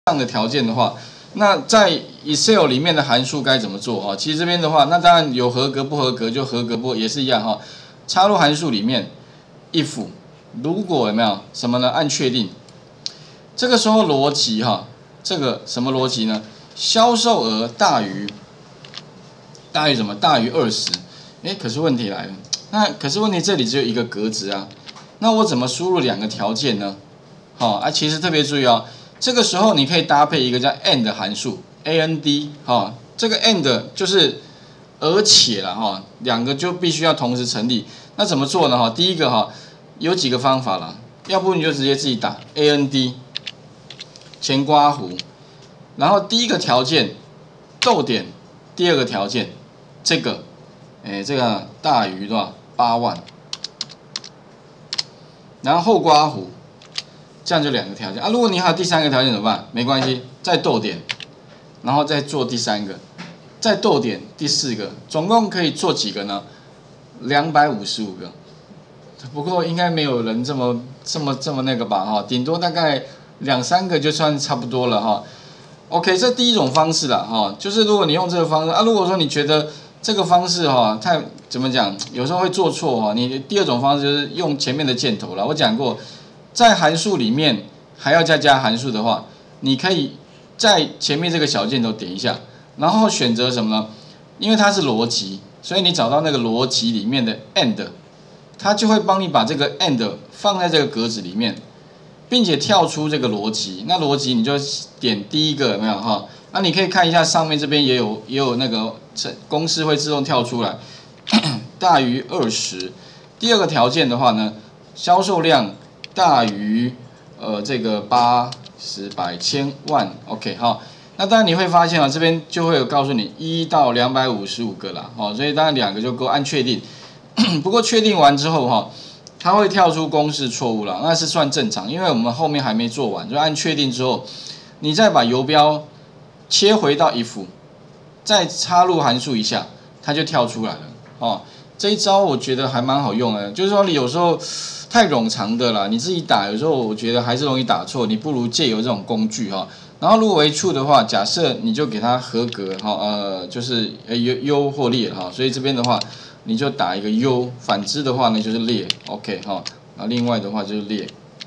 上的条件的话，那在 Excel 里面的函数该怎么做哈？其实这边的话，那当然有合格不合格就合格不也是一样哈。插入函数里面 if 如果有没有什么呢？按确定，这个时候逻辑哈，这个什么逻辑呢？销售额大于什么？大于20。哎，可是问题来了，可是问题这里只有一个格子啊，那我怎么输入两个条件呢？其实特别注意哦。这个时候你可以搭配一个叫 and 函数 ，and 这个 and 就是而且啦两个就必须要同时成立。那怎么做呢第一个有几个方法啦，要不你就直接自己打 and 前刮弧，然后第一个条件逗点，第二个条件这个大于多少8万，然后后刮弧。这样就两个条件啊。如果你还有第三个条件怎么办？没关系，再逗点，然后再做第三个，再逗点第四个，总共可以做几个呢？255个。不过应该没有人这么那个吧顶多大概2、3个就算差不多了OK， 这第一种方式啦就是如果你用这个方式啊，如果说你觉得这个方式太怎么讲，有时候会做错你第二种方式就是用前面的箭头啦。我讲过。在函数里面还要再加函数的话，你可以在前面这个小箭头点一下，然后选择什么呢？因为它是逻辑，所以你找到那个逻辑里面的 and， 它就会帮你把这个 and 放在这个格子里面，并且跳出这个逻辑。那逻辑你就点第一个有没有那你可以看一下上面这边也有那个公式会自动跳出来，大于20。第二个条件的话呢，销售量。大于这个80、100、1000、万 ，OK 那当然你会发现这边就会有告诉你1到255个啦所以当然2个就够按确定。不过确定完之后它会跳出公式错误啦，那是算正常，因为我们后面还没做完，就按确定之后，你再把游标切回到 if， 再插入函数一下，它就跳出来了这一招我觉得还蛮好用的，就是说你有时候。太冗长的啦，你自己打有时候我觉得还是容易打错，你不如借由这种工具然后如果为 true 的话，假设你就给它合格就是优或劣所以这边的话你就打一个优，反之的话呢就是劣 ，OK 那另外的话就是劣。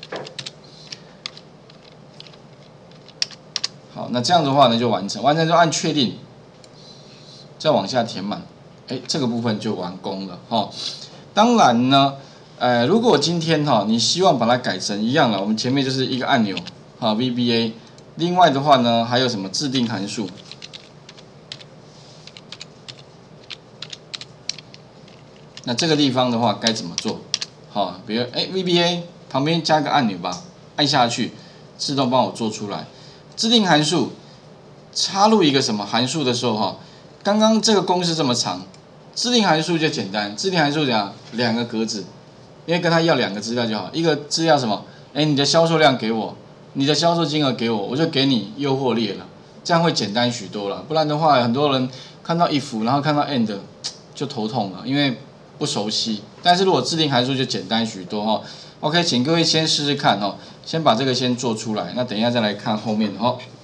好，那这样的话呢就完成之后按确定，再往下填满，这个部分就完工了当然呢。如果今天你希望把它改成一样了，我们前面就是一个按钮VBA， 另外的话呢还有什么制定函数，那这个地方的话该怎么做？比如VBA 旁边加个按钮吧，按下去自动帮我做出来。制定函数，插入一个什么函数的时候刚刚这个公式这么长，制定函数就简单，制定函数怎样？2个格子。因为跟他要2个资料就好，一个资料什么？你的销售量给我，你的销售金额给我，我就给你优或劣了，这样会简单许多了。不然的话，很多人看到 if， 然后看到 and 就头痛了，因为不熟悉。但是如果制定函数就简单许多OK， 请各位先试试看先把这个先做出来，那等一下再来看后面